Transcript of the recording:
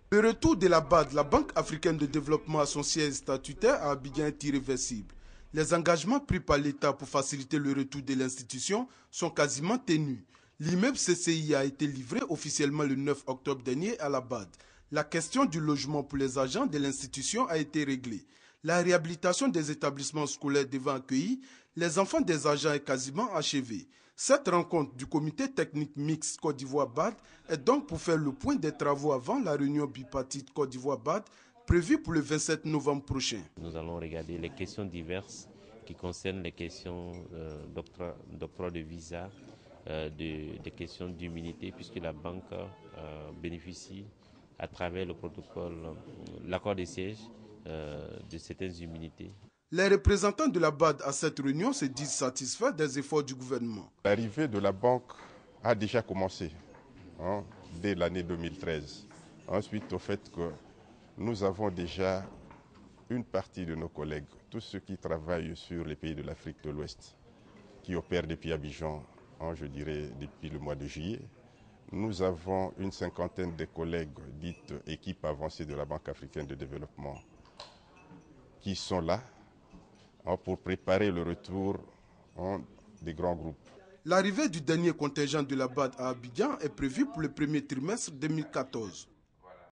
Le retour de la BAD, la Banque africaine de développement, à son siège statutaire à Abidjan est irréversible. Les engagements pris par l'État pour faciliter le retour de l'institution sont quasiment tenus. L'immeuble CCI a été livré officiellement le 9 octobre dernier à la BAD. La question du logement pour les agents de l'institution a été réglée. La réhabilitation des établissements scolaires devant accueillir les enfants des agents est quasiment achevée. Cette rencontre du comité technique mixte Côte d'Ivoire-BAD est donc pour faire le point des travaux avant la réunion bipartite Côte d'Ivoire-BAD prévue pour le 27 novembre prochain. Nous allons regarder les questions diverses qui concernent les questions d'octroi de visa, des questions d'immunité, puisque la banque bénéficie à travers le protocole, l'accord de siège, de certaines immunités. Les représentants de la BAD à cette réunion se disent satisfaits des efforts du gouvernement. L'arrivée de la banque a déjà commencé dès l'année 2013. Ensuite, au fait que nous avons déjà une partie de nos collègues, tous ceux qui travaillent sur les pays de l'Afrique de l'Ouest, qui opèrent depuis Abidjan, je dirais depuis le mois de juillet. Nous avons une cinquantaine de collègues dites équipes avancées de la Banque africaine de développement qui sont là pour préparer le retour des grands groupes. L'arrivée du dernier contingent de la BAD à Abidjan est prévue pour le premier trimestre 2014.